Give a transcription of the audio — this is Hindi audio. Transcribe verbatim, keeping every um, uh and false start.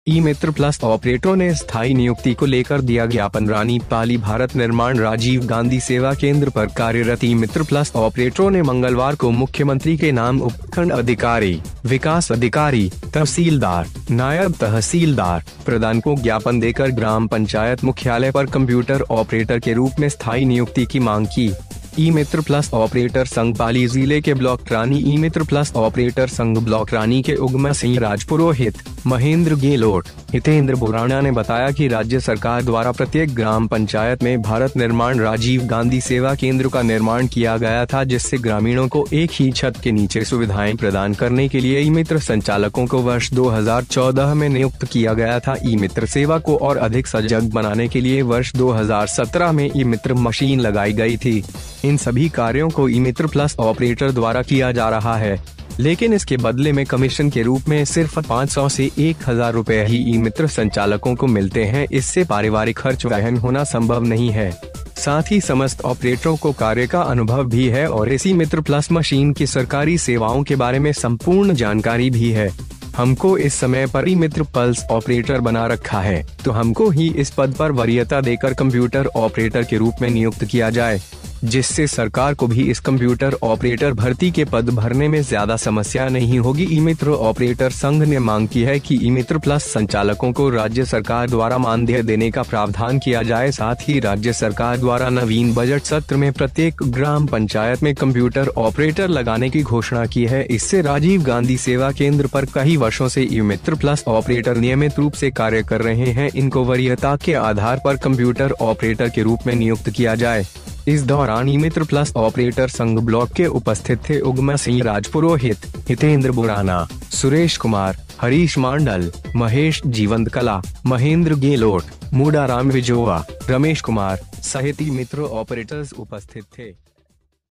ई मित्र प्लस ऑपरेटरों ने स्थायी नियुक्ति को लेकर दिया ज्ञापन। रानी पाली भारत निर्माण राजीव गांधी सेवा केंद्र पर कार्यरत ई मित्र प्लस ऑपरेटरों ने मंगलवार को मुख्यमंत्री के नाम उपखंड अधिकारी, विकास अधिकारी, तहसीलदार, नायब तहसीलदार, प्रधान को ज्ञापन देकर ग्राम पंचायत मुख्यालय पर कंप्यूटर ऑपरेटर के रूप में स्थायी नियुक्ति की मांग की। ई मित्र प्लस ऑपरेटर संघ पाली जिले के block Rani E Mitra plus operator संघ ब्लॉक रानी के उगमा सिंह राजपुरोहित, महेंद्र गेलोट, हितेंद्र बुराना ने बताया कि राज्य सरकार द्वारा प्रत्येक ग्राम पंचायत में भारत निर्माण राजीव गांधी सेवा केंद्र का निर्माण किया गया था, जिससे ग्रामीणों को एक ही छत के नीचे सुविधाएं प्रदान करने के लिए ई मित्र संचालकों को वर्ष दो हज़ार चौदह में नियुक्त किया गया था। ई मित्र सेवा को और अधिक सजग बनाने के लिए वर्ष दो हज़ार सत्रह में ई मित्र मशीन लगाई गई थी। इन सभी कार्यों को ई मित्र प्लस ऑपरेटर द्वारा किया जा रहा है, लेकिन इसके बदले में कमीशन के रूप में सिर्फ पाँच सौ से एक हज़ार रुपए ही ई मित्र संचालकों को मिलते हैं। इससे पारिवारिक खर्च वहन होना संभव नहीं है। साथ ही समस्त ऑपरेटरों को कार्य का अनुभव भी है और इसी मित्र प्लस मशीन की सरकारी सेवाओं के बारे में संपूर्ण जानकारी भी है। हमको इस समय पर ई मित्र पल्स ऑपरेटर बना रखा है, तो हमको ही इस पद पर वरीयता देकर कंप्यूटर ऑपरेटर के रूप में नियुक्त किया जाए, जिससे सरकार को भी इस कंप्यूटर ऑपरेटर भर्ती के पद भरने में ज्यादा समस्या नहीं होगी। ई मित्र ऑपरेटर संघ ने मांग की है कि ई मित्र प्लस संचालकों को राज्य सरकार द्वारा मानदेय देने का प्रावधान किया जाए। साथ ही राज्य सरकार द्वारा नवीन बजट सत्र में प्रत्येक ग्राम पंचायत में कंप्यूटर ऑपरेटर लगाने की घोषणा की है। इससे राजीव गांधी सेवा केंद्र पर कई वर्षों से ई मित्र प्लस ऑपरेटर नियमित रूप से कार्य कर रहे हैं। इनको वरीयता के आधार पर कंप्यूटर ऑपरेटर के रूप में नियुक्त किया जाए। इस दौरान ई मित्र प्लस ऑपरेटर संघ ब्लॉक के उपस्थित थे उगमा सिंह राजपुरोहित, हितेंद्र बुराना, सुरेश कुमार, हरीश मांडल, महेश जीवंत कला, महेंद्र गेलोट, मूडाराम विजोवा, रमेश कुमार सहित ई मित्र ऑपरेटर्स उपस्थित थे।